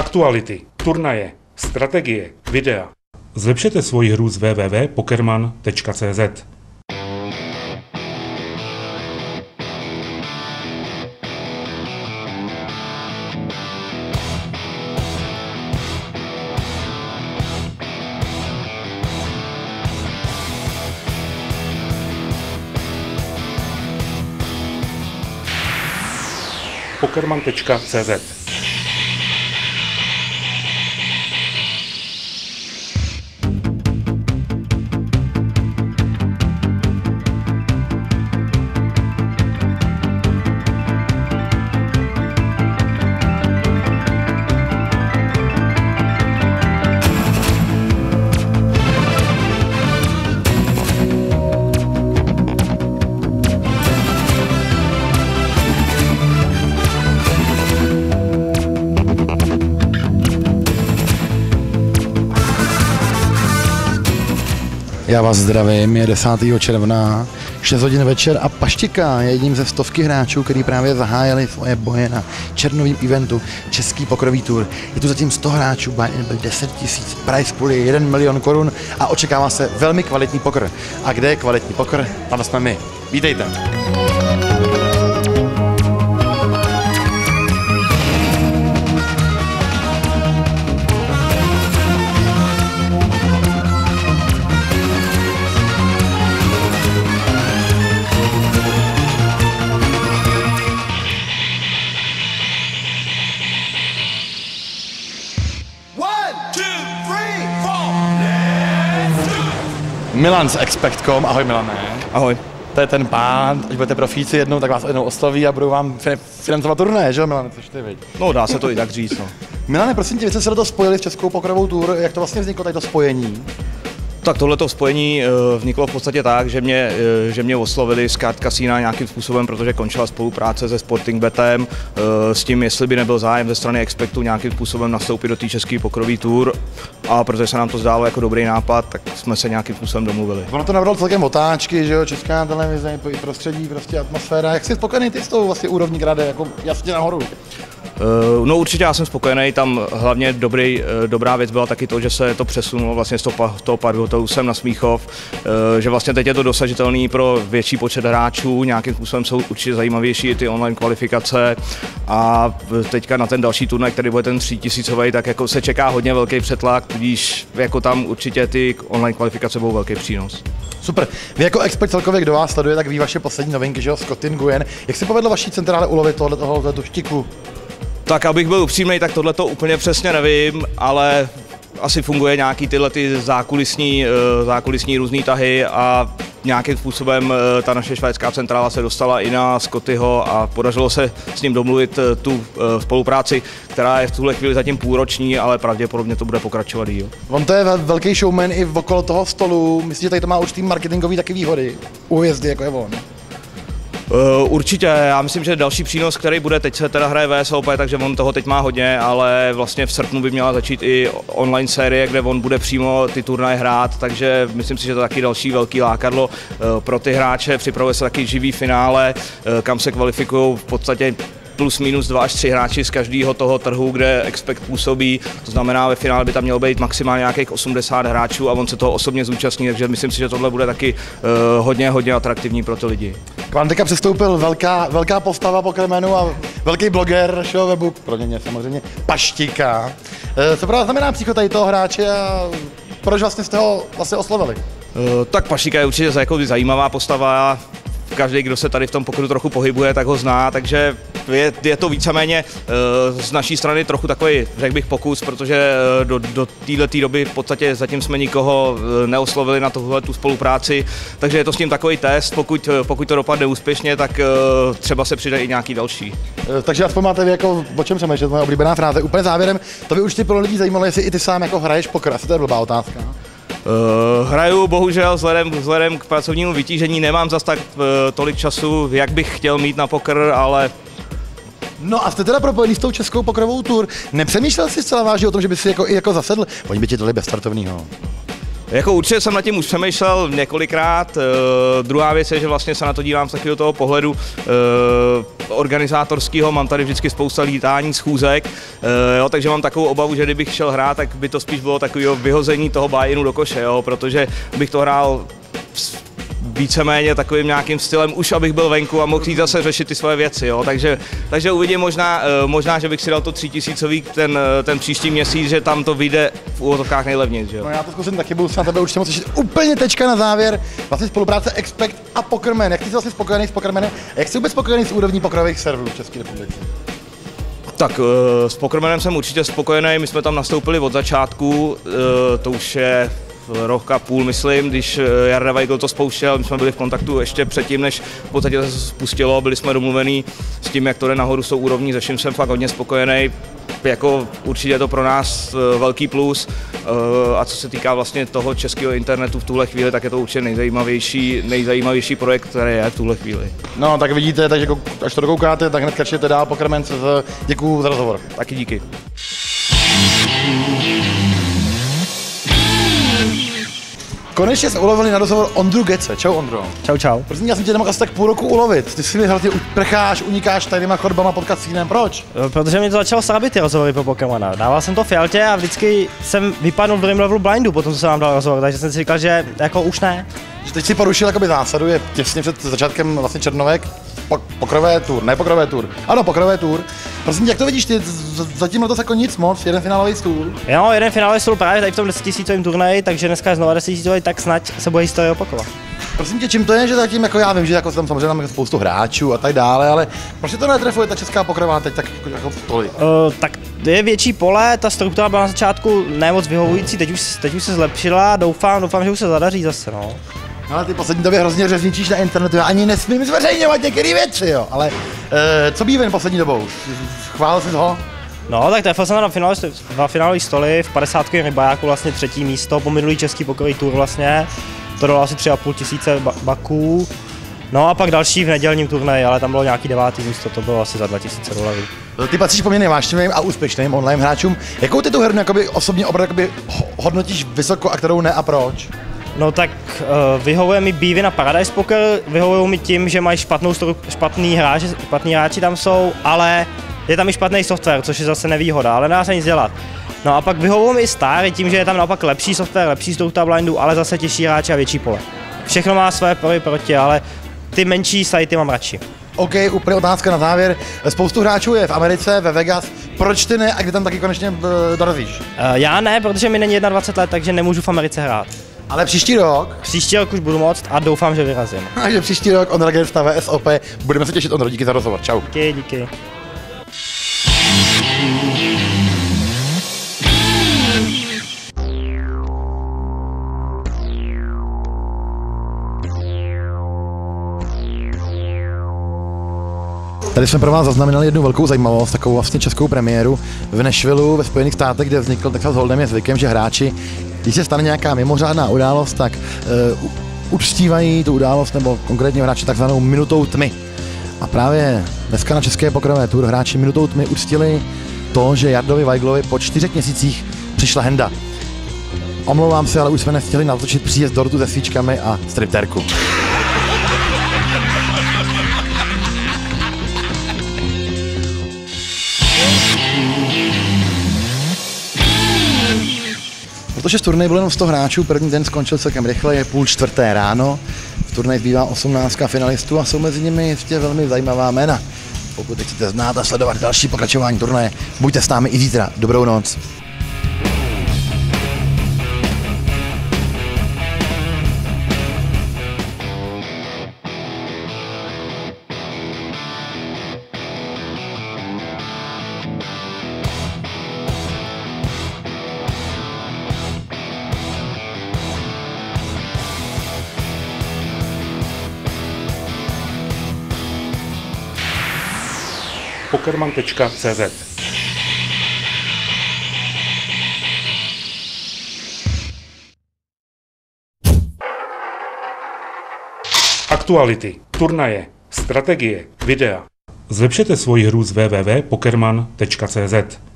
Aktuality, turnaje, strategie, videa. Zlepšete svoji hru z www.pokerman.cz. Pokerman.cz. Já vás zdravím, je 10. června, 6 hodin večer a Paštika je jedním ze stovky hráčů, který právě zahájili svoje boje na červnovém eventu Český pokerový tour. Je tu zatím 100 hráčů, buy-in byl 10 000, prize pool je 1 milion korun a očekává se velmi kvalitní poker. A kde je kvalitní poker? Tam jsme my. Vítejte. Milan z Expect.com, ahoj Milane. Ahoj. To je ten pán, až budete profíci jednou, tak vás jednou osloví a budou vám financovat turné, že jo Milane, což ty víš. No dá se to i tak říct, no. Milane, prosím tě, vy jste se do toho spojili s Českou pokerovou tour, jak to vlastně vzniklo, tady to spojení? Tak tohleto spojení vzniklo v podstatě tak, že mě oslovili z Card Casina nějakým způsobem, protože končila spolupráce se Sportingbetem s tím, jestli by nebyl zájem ze strany Expectu nějakým způsobem nastoupit do té České pokerové tour, a protože se nám to zdálo jako dobrý nápad, tak jsme se nějakým způsobem domluvili. Ono to nabralo celkem otáčky, že jo, česká televize, prostředí, prostě atmosféra. Jak jsi spokojený ty s tou vlastně úrovní, která jde jako jasně nahoru? No určitě já jsem spokojený, tam hlavně dobrá věc byla taky to, že se to přesunulo vlastně z toho park hotelu sem na Smíchov, že vlastně teď je to dosažitelný pro větší počet hráčů, nějakým způsobem jsou určitě zajímavější i ty online kvalifikace a teďka na ten další turnaj, který bude ten 3000, tak jako se čeká hodně velký přetlak, tudíž jako tam určitě ty online kvalifikace budou velký přínos. Super. Vy jako expert celkově, kdo vás sleduje, tak ví vaše poslední novinky, že jo, Scottin Nguyen. Jak se povedlo vaší centrále ulovit tohoto štiku? Tak abych byl upřímný, tak tohle to úplně přesně nevím, ale asi funguje nějaký tyhle ty zákulisní různý tahy a nějakým způsobem ta naše švédská centrála se dostala i na Scottyho a podařilo se s ním domluvit tu spolupráci, která je v tuhle chvíli zatím půlroční, ale pravděpodobně to bude pokračovat díl. On to je velký showman i okolo toho stolu, myslím, že tady to má určitý marketingový taky výhody, újezdy jako je on. Určitě, já myslím, že další přínos, který bude, teď se teda hraje VSOP, takže on toho teď má hodně, ale vlastně v srpnu by měla začít i online série, kde on bude přímo ty turnaje hrát, takže myslím si, že to je taky další velký lákadlo pro ty hráče, připravuje se taky živý finále, kam se kvalifikují v podstatě plus minus 2 až 3 hráči z každého toho trhu, kde Expect působí, to znamená ve finále by tam mělo být maximálně nějakých 80 hráčů a on se toho osobně zúčastní, takže myslím si, že tohle bude taky hodně atraktivní pro ty lidi. K vám teďka přistoupil velká postava Pokermanu a velký bloger našeho webu, pro mě samozřejmě Paštika. Co právě znamená příchod tady toho hráče a proč vlastně jste ho vlastně oslovili? Tak Paštika je určitě zajímavá postava. Každý, kdo se tady v tom pokeru trochu pohybuje, tak ho zná, takže je to víceméně z naší strany trochu takový, řekl bych, pokus, protože do této doby v podstatě zatím jsme nikoho neoslovili na tu spolupráci, takže je to s tím takový test, pokud to dopadne úspěšně, tak třeba se přijde i nějaký další. Takže aspoň máte vy jako, o čem přemýšlet, moje oblíbená fráze. Úplně závěrem, to by určitě pro lidi zajímalo, jestli i ty sám jako hraješ poker, asi to je blbá otázka. Hraju, bohužel vzhledem k pracovnímu vytížení nemám zas tak tolik času, jak bych chtěl mít na poker, ale... No a jste teda propojený s tou Českou pokerovou tour. Nepřemýšlel jsi zcela vážně o tom, že by si jako zasedl? Oni by ti dali bez startovního. Jako určitě jsem nad tím už přemýšlel několikrát. Druhá věc je, že vlastně se na to dívám z takového toho pohledu organizátorského. Mám tady vždycky spousta lítání, schůzek, jo, takže mám takovou obavu, že kdybych šel hrát, tak by to spíš bylo takového vyhození toho buy-inu do koše, jo, protože bych to hrál víceméně takovým nějakým stylem, už abych byl venku a mohl jít zase řešit ty svoje věci, jo. Takže uvidím možná, že bych si dal to 3000 ten příští měsíc, že tam to vyjde v úvodovkách nejlevněji, jo. No já to zkusím taky, budu se na tebe určitě moc těšit. Úplně tečka na závěr, vlastně spolupráce Expect a Pokerman. Jak ty jsi vlastně spokojený s Pokermanem? Jak jsi vůbec spokojený s úrovní pokerových serverů v České republice? Tak s Pokermanem jsem určitě spokojený, my jsme tam nastoupili od začátku, to už je rok a půl, myslím, když Jarda Weigl to spouštěl, my jsme byli v kontaktu ještě předtím, než v podstatě to se spustilo, byli jsme domluvení s tím, jak to jde nahoru s tou úrovní, se vším jsem fakt hodně spokojený, jako určitě je to pro nás velký plus a co se týká vlastně toho českého internetu v tuhle chvíli, tak je to určitě nejzajímavější projekt, který je v tuhle chvíli. No tak vidíte, takže až to dokoukáte, tak hned kačete dál Pokerman. Děkuju za rozhovor. Taky díky. Konečně jsme ulovili na rozhovor Ondru Gece. Čau Ondro. Čau, čau. Prosím, já jsem tě nemohl asi tak půl roku ulovit. Ty si mi hlavně prcháš, unikáš tajnýma chodbama pod kasínem. Proč? Protože mi to začalo srábit ty rozhovory pro Pokémona. Dával jsem to Fialtě a vždycky jsem vypadnul v druhém levelu blindu, potom co jsem vám dal rozhovor, takže jsem si říkal, že jako už ne. Že teď si porušil jakoby zásadu, je těsně před začátkem vlastně Černovek. Pokrové tour, ne pokrové tour. Ano, pokrové tour. Prosím, jak to vidíš ty? Zatím letos jako nic moc, jeden finálový stůl. Jo, jeden finálový stůl právě tady v tom 10 000 turnaji, takže dneska je znovu 10 000, tak snad se bude historie opakovat. Prosím tě, čím to je, že zatím, jako já vím, že jako tam samozřejmě máme spoustu hráčů a tak dále, ale proč to netrefuje ta česká pokrová teď tak jako tolik? Tak je větší pole, ta struktura byla na začátku nemoc vyhovující, teď už se zlepšila, doufám, že už se zadaří zase, no. Ale ty poslední době hrozně řezničíš na internetu, já ani nesmím zveřejňovat některé věci, jo, ale co bývá poslední dobou? Chválil jsi ho? No, tak trefil jsem na dva finálové stoly, v 50 rybajáku vlastně 3. místo, po minulý český pokerový tour vlastně, to dalo asi 3,5 000 baků. No a pak další v nedělním turnaji, ale tam bylo nějaký 9. místo, to bylo asi za 2000 dolarů. Ty patříš poměrně vášnivým a úspěšným online hráčům. Jakou ty tu hernu jakoby, osobně opravdu hodnotíš vysoko a kterou ne a proč? No tak vyhovuje mi bývy na Paradise Poker, vyhovují mi tím, že mají špatný hráči tam jsou, ale je tam i špatný software, což je zase nevýhoda, ale nedá se nic dělat. No a pak vyhovují mi i Star tím, že je tam naopak lepší software, lepší struktura blindu, ale zase těžší hráči a větší pole. Všechno má své pro proti, ale ty menší sajty mám radši. OK, úplně otázka na závěr. Spoustu hráčů je v Americe, ve Vegas. Proč ty ne a kdy tam taky konečně dorazíš? Já ne, protože mi není 21 let, takže nemůžu v Americe hrát. Ale příští rok? Příští rok už budu moct a doufám, že vyrazím. Takže příští rok Ondra Gens na VSOP. Budeme se těšit, Ondro, díky za rozhovor. Čau. Díky. Tady jsme pro vás zaznamenali jednu velkou zajímavost, takovou vlastně českou premiéru v Nashvilleu ve Spojených státech, kde vznikl Texas Hold'em. Je zvykem, že hráči, když se stane nějaká mimořádná událost, tak uctívají tu událost nebo konkrétně hráči takzvanou minutou tmy. A právě dneska na české pokerové tour hráči minutou tmy uctili to, že Jardovi Weiglovi po 4 měsících přišla henda. Omlouvám se, ale už jsme nestihli natočit příjezd dortu se svíčkami a striptérku. Protože v turnaji bylo jenom 100 hráčů, první den skončil celkem rychle, je 3:30 ráno. V turnaji zbývá 18 finalistů a jsou mezi nimi ještě velmi zajímavá jména. Pokud chcete znát a sledovat další pokračování turnaje, buďte s námi i zítra. Dobrou noc. Pokerman.cz. Aktuality, turnaje, strategie, videa. Zlepšete svoji hru z www.pokerman.cz.